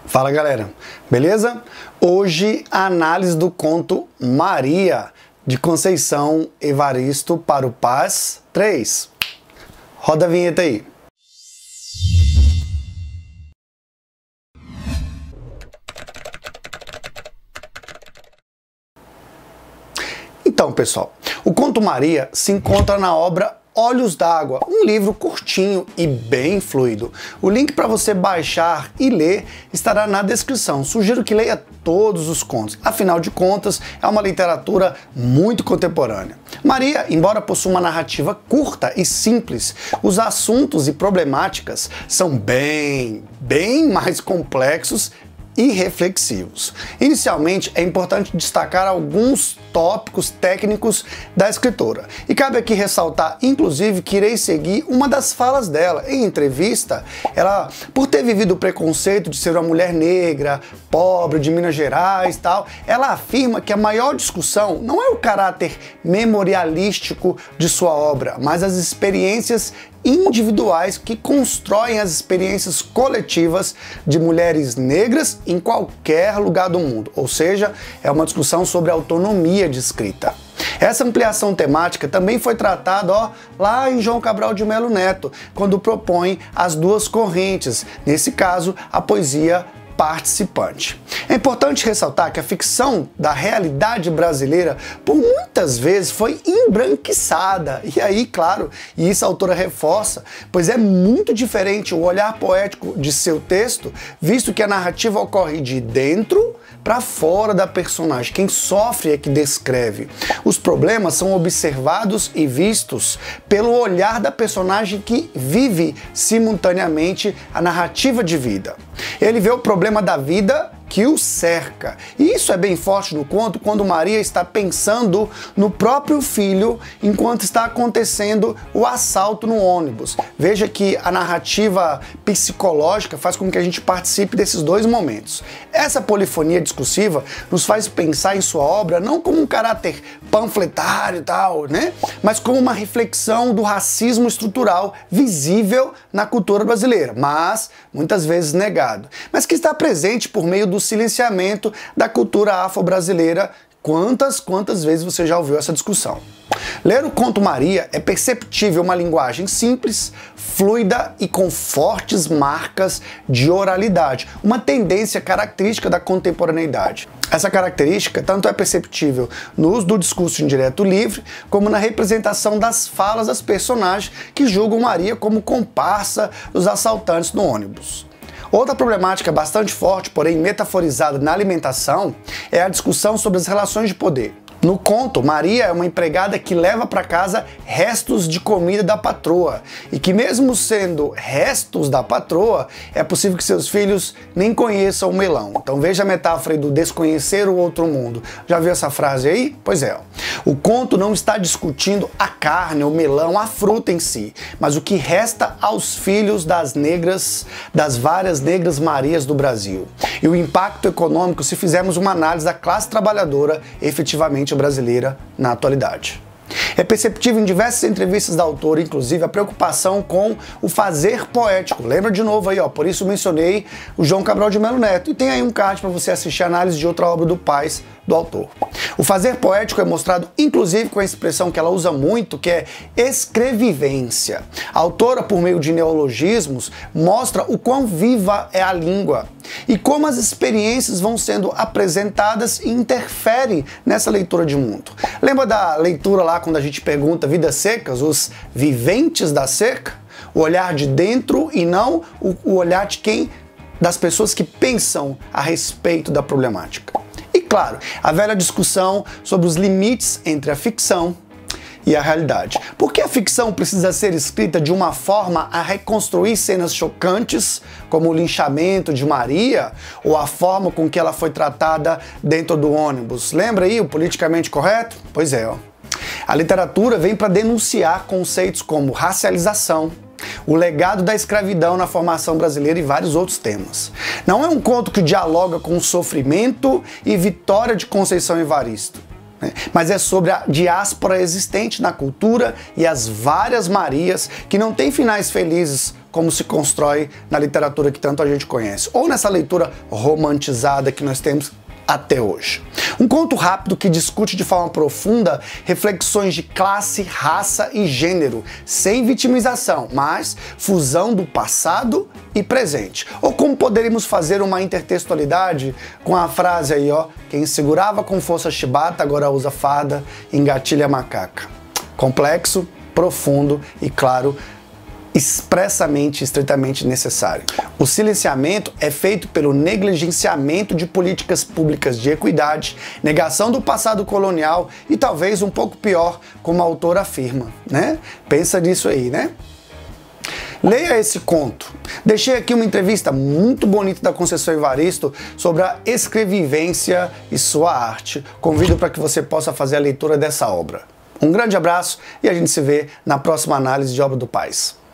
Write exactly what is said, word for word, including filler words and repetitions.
Fala galera, beleza? Hoje a análise do conto Maria, de Conceição Evaristo para o Paz três. Roda a vinheta aí. Então pessoal, o conto Maria se encontra na obra Olhos d'Água, um livro curtinho e bem fluido. O link para você baixar e ler estará na descrição. Sugiro que leia todos os contos, afinal de contas é uma literatura muito contemporânea. Maria, embora possua uma narrativa curta e simples, os assuntos e problemáticas são bem, bem mais complexos e reflexivos. Inicialmente, é importante destacar alguns tópicos técnicos da escritora. E cabe aqui ressaltar, inclusive, que irei seguir uma das falas dela. Em entrevista, ela, por ter vivido o preconceito de ser uma mulher negra, pobre, de Minas Gerais e tal, ela afirma que a maior discussão não é o caráter memorialístico de sua obra, mas as experiências individuais que constroem as experiências coletivas de mulheres negras em qualquer lugar do mundo. Ou seja, é uma discussão sobre autonomia de escrita. Essa ampliação temática também foi tratada ó, lá em João Cabral de Melo Neto, quando propõe as duas correntes, nesse caso, a poesia participante. É importante ressaltar que a ficção da realidade brasileira por muitas vezes foi embranquiçada, e aí, claro, e isso a autora reforça, pois é muito diferente o olhar poético de seu texto, visto que a narrativa ocorre de dentro para fora da personagem. Quem sofre é que descreve. Os problemas são observados e vistos pelo olhar da personagem que vive simultaneamente a narrativa de vida. Ele vê o problema da vida que o cerca. E isso é bem forte no conto quando Maria está pensando no próprio filho enquanto está acontecendo o assalto no ônibus. Veja que a narrativa psicológica faz com que a gente participe desses dois momentos. Essa polifonia discursiva nos faz pensar em sua obra não como um caráter panfletário e tal, né? Mas como uma reflexão do racismo estrutural visível na cultura brasileira, mas muitas vezes negado, mas que está presente por meio do silenciamento da cultura afro-brasileira. Quantas, quantas vezes você já ouviu essa discussão? Ler o conto Maria é perceptível uma linguagem simples, fluida e com fortes marcas de oralidade, uma tendência característica da contemporaneidade. Essa característica tanto é perceptível no uso do discurso indireto livre, como na representação das falas das personagens que julgam Maria como comparsa dos assaltantes no ônibus. Outra problemática bastante forte, porém metaforizada na alimentação, é a discussão sobre as relações de poder. No conto, Maria é uma empregada que leva para casa restos de comida da patroa e que, mesmo sendo restos da patroa, é possível que seus filhos nem conheçam o melão. Então veja a metáfora do desconhecer o outro mundo. Já viu essa frase aí? Pois é. O conto não está discutindo a carne, o melão, a fruta em si, mas o que resta aos filhos das negras, das várias negras Marias do Brasil. E o impacto econômico se fizermos uma análise da classe trabalhadora efetivamente brasileira na atualidade. É perceptível em diversas entrevistas da autora, inclusive, a preocupação com o fazer poético. Lembra de novo aí, ó, por isso mencionei o João Cabral de Melo Neto. E tem aí um card para você assistir a análise de outra obra do Paz, do autor. O fazer poético é mostrado, inclusive, com a expressão que ela usa muito, que é escrevivência. A autora, por meio de neologismos, mostra o quão viva é a língua e como as experiências vão sendo apresentadas e interferem nessa leitura de mundo. Lembra da leitura lá quando a gente pergunta vidas secas, os viventes da seca? O olhar de dentro e não o, o olhar de quem, das pessoas que pensam a respeito da problemática. E claro, a velha discussão sobre os limites entre a ficção e a realidade. Por que a ficção precisa ser escrita de uma forma a reconstruir cenas chocantes, como o linchamento de Maria, ou a forma com que ela foi tratada dentro do ônibus? Lembra aí o politicamente correto? Pois é, ó. A literatura vem para denunciar conceitos como racialização, o legado da escravidão na formação brasileira e vários outros temas. Não é um conto que dialoga com o sofrimento e vitória de Conceição Evaristo, né? Mas é sobre a diáspora existente na cultura e as várias Marias que não têm finais felizes como se constrói na literatura que tanto a gente conhece, ou nessa leitura romantizada que nós temos até hoje. Um conto rápido que discute de forma profunda reflexões de classe, raça e gênero, sem vitimização, mas fusão do passado e presente. Ou como poderíamos fazer uma intertextualidade com a frase aí, ó, quem segurava com força chibata agora usa farda, engatilha macaca. Complexo, profundo e, claro, expressamente, estritamente necessário. O silenciamento é feito pelo negligenciamento de políticas públicas de equidade, negação do passado colonial e talvez um pouco pior, como a autora afirma, né? Pensa nisso aí, né? Leia esse conto. Deixei aqui uma entrevista muito bonita da Conceição Evaristo sobre a escrevivência e sua arte. Convido para que você possa fazer a leitura dessa obra. Um grande abraço e a gente se vê na próxima análise de Obra do País.